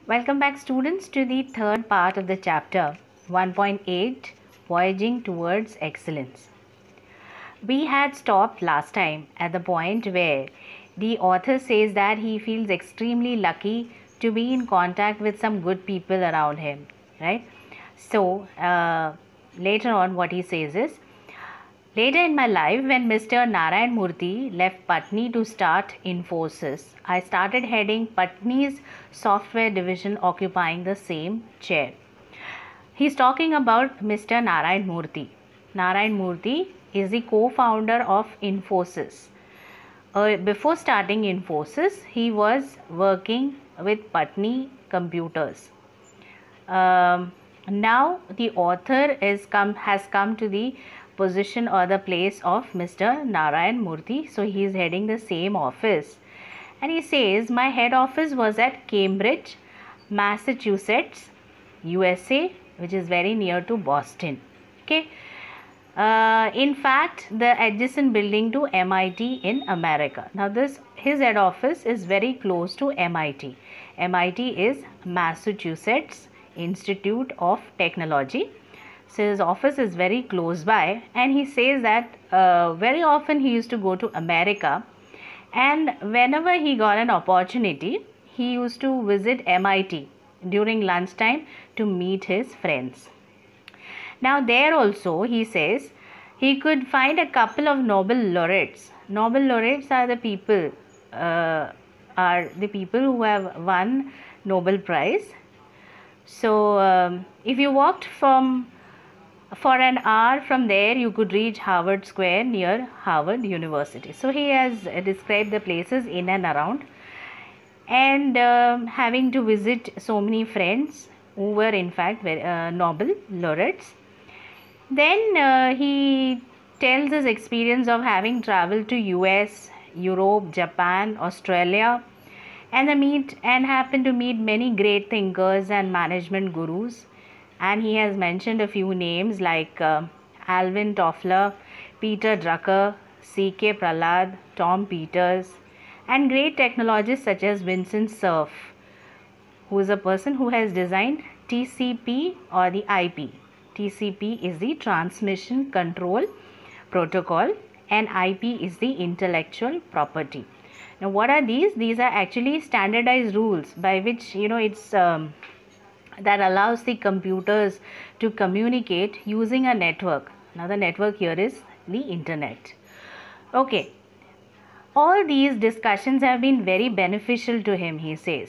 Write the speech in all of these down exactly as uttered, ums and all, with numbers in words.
Welcome back, students, to the third part of the chapter one point eight, Voyaging Towards Excellence. We had stopped last time at the point where the author says that he feels extremely lucky to be in contact with some good people around him, right? So, uh, later on, what he says is, later in my life, when Mister Narayan Murthy left Patni to start Infosys, I started heading Patni's software division, occupying the same chair. He's talking about Mister Narayan Murthy. Narayan Murthy is the co-founder of Infosys. Uh, before starting Infosys, he was working with Patni Computers. Um, now the author is come has come to the position or the place of Mister Narayan Murthy. So he is heading the same office, and he says, my head office was at Cambridge, Massachusetts, U S A, which is very near to Boston. Okay. Uh, in fact, the adjacent building to M I T in America. Now this his head office is very close to M I T. M I T is Massachusetts Institute of Technology. So his office is very close by, and he says that uh, very often he used to go to America, and whenever he got an opportunity, he used to visit M I T during lunchtime to meet his friends. Now there also he says he could find a couple of Nobel laureates. Nobel laureates are the people uh, are the people who have won Nobel Prize. So um, if you walked from for an hour from there, you could reach Harvard Square near Harvard University. So he has described the places in and around, and um, having to visit so many friends who were in fact very, uh, Nobel laureates. Then uh, he tells his experience of having traveled to U S, Europe, Japan, Australia, and the meet and happened to meet many great thinkers and management gurus. And he has mentioned a few names like uh, Alvin Toffler, Peter Drucker, C K Prahalad, Tom Peters, and great technologists such as Vincent Cerf, who is a person who has designed T C P or the I P. T C P is the Transmission Control Protocol, and I P is the intellectual property. Now, what are these? These are actually standardized rules by which, you know, it's um, that allows the computers to communicate using a network. Now, the network here is the internet. Okay. All these discussions have been very beneficial to him, he says.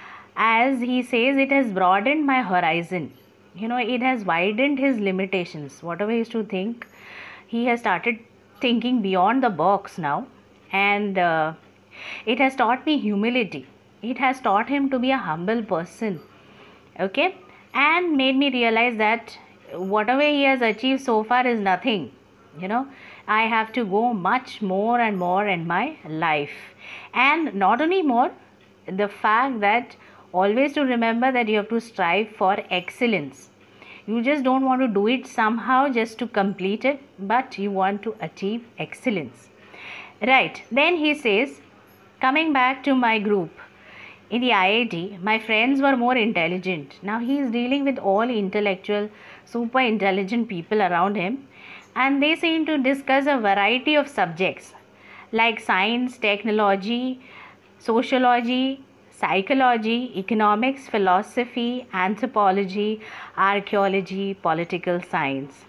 As he says, it has broadened my horizon. You know, it has widened his limitations. Whatever he used to think, he has started thinking beyond the box now. And uh, it has taught me humility. It has taught him to be a humble person. Okay. And made me realize that whatever he has achieved so far is nothing. You know, I have to go much more and more in my life. And not only more, the fact that always to remember that you have to strive for excellence. You just don't want to do it somehow just to complete it, but you want to achieve excellence. Right. Then he says, coming back to my group in the I I T, my friends were more intelligent. Now he is dealing with all intellectual, super intelligent people around him, and they seem to discuss a variety of subjects like science, technology, sociology, psychology, economics, philosophy, anthropology, archaeology, political science.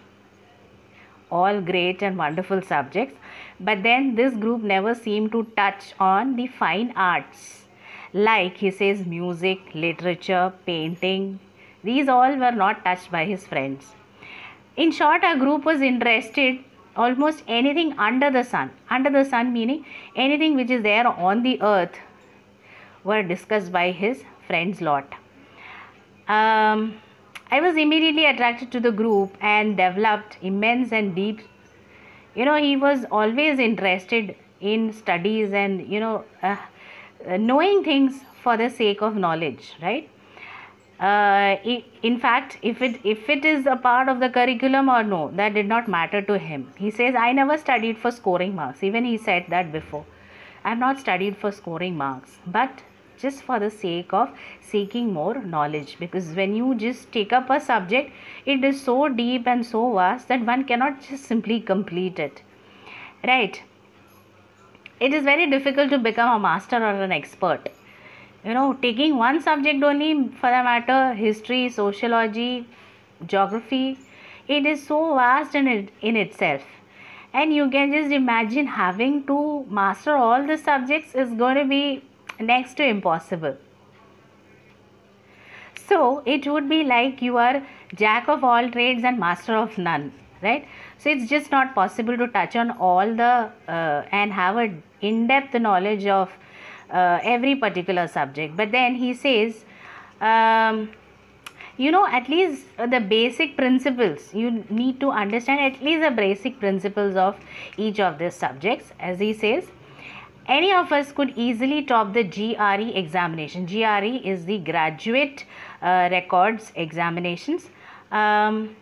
All great and wonderful subjects. But then this group never seemed to touch on the fine arts. Like he says, music, literature, painting. These all were not touched by his friends. In short, our group was interested almost anything under the sun. Under the sun meaning anything which is there on the earth were discussed by his friends lot. Um, I was immediately attracted to the group and developed immense and deep, you know, he was always interested in studies and, you know, uh, knowing things for the sake of knowledge, right? Uh, in fact, if it if it is a part of the curriculum or no, that did not matter to him. He says, I never studied for scoring marks. Even he said that before. I have not studied for scoring marks, but just for the sake of seeking more knowledge, because when you just take up a subject, it is so deep and so vast that one cannot just simply complete it, right? It is very difficult to become a master or an expert. You know, taking one subject only, for the matter, history, sociology, geography, it is so vast in it in itself. And you can just imagine having to master all the subjects is going to be next to impossible. So it would be like you are jack of all trades and master of none, right? So it's just not possible to touch on all the uh, and have a in-depth knowledge of uh, every particular subject. But then he says, um, you know, at least the basic principles, you need to understand at least the basic principles of each of these subjects. As he says, any of us could easily top the G R E examination. G R E is the graduate uh, records examinations. Um,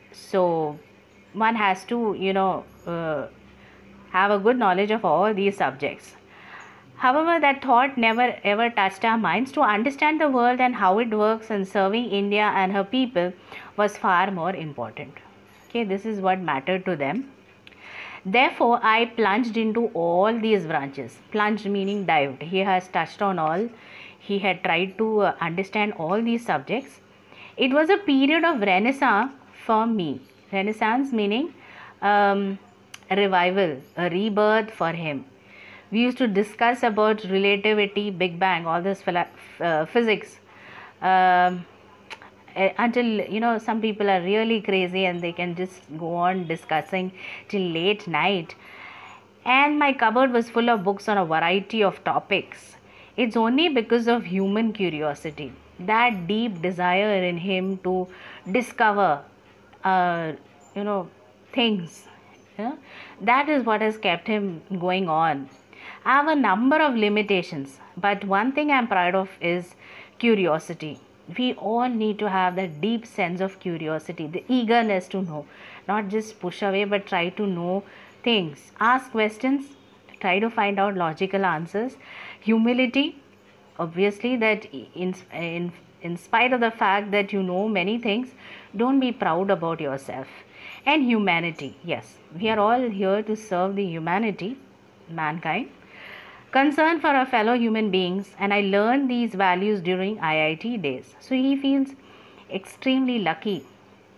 so one has to, you know, uh, have a good knowledge of all these subjects. However, that thought never ever touched our minds. To understand the world and how it works and serving India and her people was far more important. Okay, this is what mattered to them. Therefore, I plunged into all these branches. Plunged meaning dived. He has touched on all. He had tried to uh, understand all these subjects. It was a period of renaissance for me. Renaissance meaning um, revival, a rebirth for him. We used to discuss about relativity, Big Bang, all this uh, physics, um, until, you know, some people are really crazy and they can just go on discussing till late night. And my cupboard was full of books on a variety of topics. It's only because of human curiosity, that deep desire in him to discover, uh, you know, things. Yeah? That is what has kept him going on. I have a number of limitations, but one thing I'm proud of is curiosity. We all need to have that deep sense of curiosity, the eagerness to know, not just push away, but try to know things. Ask questions, try to find out logical answers. Humility, obviously, that in, in, in spite of the fact that you know many things, don't be proud about yourself. And humanity, yes, we are all here to serve the humanity, mankind. Concern for our fellow human beings, and I learned these values during I I T days. So he feels extremely lucky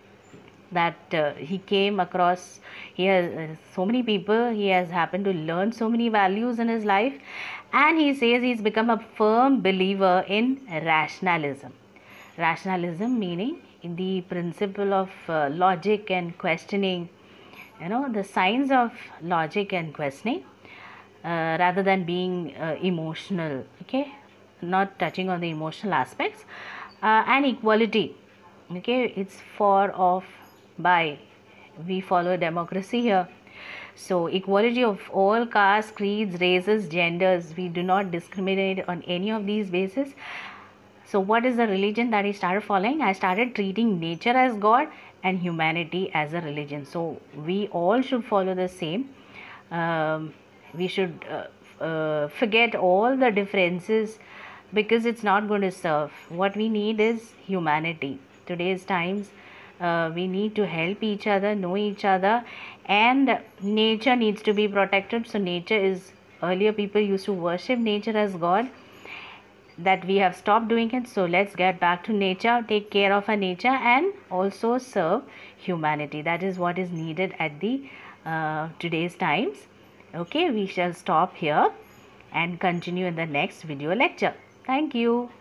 that uh, he came across, he has uh, so many people, he has happened to learn so many values in his life, and he says he's become a firm believer in rationalism. Rationalism meaning in the principle of uh, logic and questioning, you know, the science of logic and questioning. Uh, rather than being uh, emotional, okay, not touching on the emotional aspects, uh, and equality, okay, it's for, of, by, we follow democracy here. So equality of all castes, creeds, races, genders, we do not discriminate on any of these bases. So what is the religion that I started following? I started treating nature as God and humanity as a religion. So we all should follow the same. Um, we should uh, uh, forget all the differences, because it's not going to serve. What we need is humanity. Today's times, uh, we need to help each other, know each other, and nature needs to be protected. So nature is, earlier people used to worship nature as God, that we have stopped doing it. So let's get back to nature, take care of our nature, and also serve humanity. That is what is needed at the uh, today's times. Okay, we shall stop here and continue in the next video lecture. Thank you.